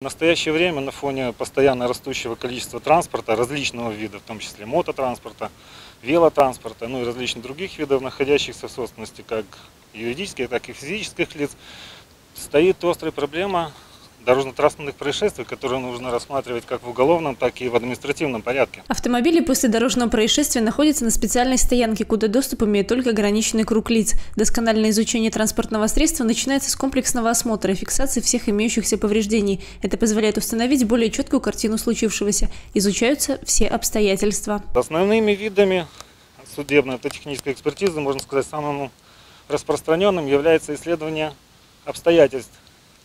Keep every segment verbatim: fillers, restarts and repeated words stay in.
В настоящее время на фоне постоянно растущего количества транспорта, различного вида, в том числе мототранспорта, велотранспорта, ну и различных других видов, находящихся в собственности как юридических, так и физических лиц, стоит острая проблема дорожно-транспортных происшествий, которые нужно рассматривать как в уголовном, так и в административном порядке. Автомобили после дорожного происшествия находятся на специальной стоянке, куда доступ имеет только ограниченный круг лиц. Доскональное изучение транспортного средства начинается с комплексного осмотра и фиксации всех имеющихся повреждений. Это позволяет установить более четкую картину случившегося. Изучаются все обстоятельства. Основными видами судебной автотехнической экспертизы, можно сказать, самым распространенным является исследование обстоятельств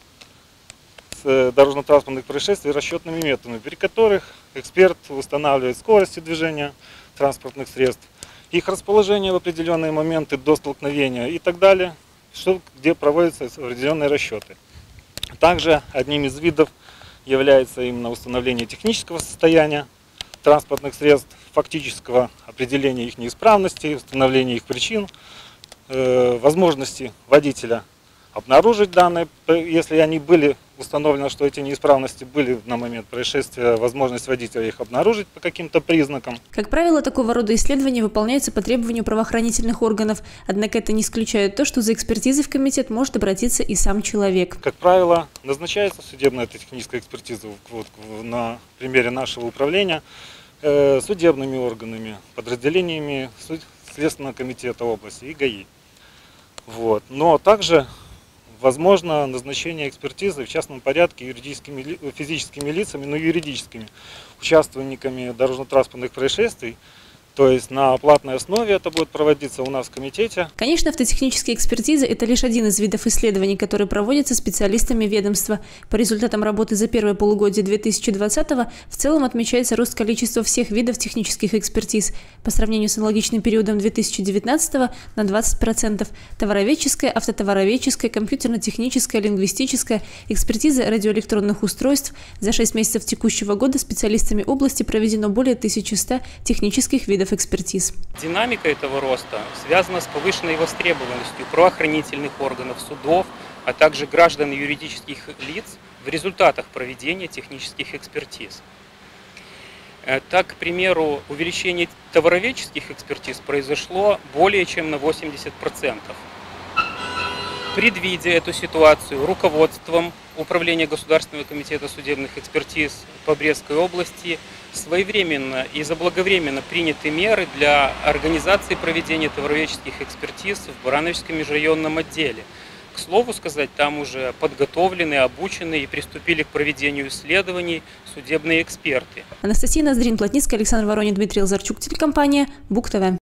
дорожно-транспортных происшествий расчетными методами, при которых эксперт устанавливает скорости движения транспортных средств, их расположение в определенные моменты до столкновения и так далее, что, где проводятся определенные расчеты. Также одним из видов является именно установление технического состояния транспортных средств, фактического определения их неисправности, установления их причин, э, возможности водителя обнаружить данные, если они были установлено, что эти неисправности были на момент происшествия, возможность водителя их обнаружить по каким-то признакам. Как правило, такого рода исследования выполняются по требованию правоохранительных органов, однако это не исключает то, что за экспертизой в комитет может обратиться и сам человек. Как правило, назначается судебная техническая экспертиза, вот, на примере нашего управления, э, судебными органами, подразделениями Следственного комитета области и ГАИ. Вот. Но также возможно назначение экспертизы в частном порядке юридическими, физическими лицами, но юридическими участниками дорожно-транспортных происшествий. То есть на платной основе это будет проводиться у нас в комитете. Конечно, автотехнические экспертизы – это лишь один из видов исследований, которые проводятся специалистами ведомства. По результатам работы за первое полугодие две тысячи двадцатого в целом отмечается рост количества всех видов технических экспертиз. По сравнению с аналогичным периодом две тысячи девятнадцатого на двадцать процентов. Товароведческая, автотовароведческая, компьютерно-техническая, лингвистическая, экспертиза радиоэлектронных устройств. За шесть месяцев текущего года специалистами области проведено более тысячи ста технических видов экспертиз. Динамика этого роста связана с повышенной востребованностью правоохранительных органов, судов, а также граждан и юридических лиц в результатах проведения технических экспертиз. Так, к примеру, увеличение товароведческих экспертиз произошло более чем на восемьдесят процентов. Предвидя эту ситуацию, руководством Управления Государственного комитета судебных экспертиз по Брестской области своевременно и заблаговременно приняты меры для организации проведения товароведческих экспертиз в Барановичском межрайонном отделе. К слову сказать, там уже подготовлены, обучены и приступили к проведению исследований судебные эксперты. Анастасия Ноздрин, Плотницкая, Александр Воронин, Дмитрий Лазарчук, телекомпания БУК ТВ.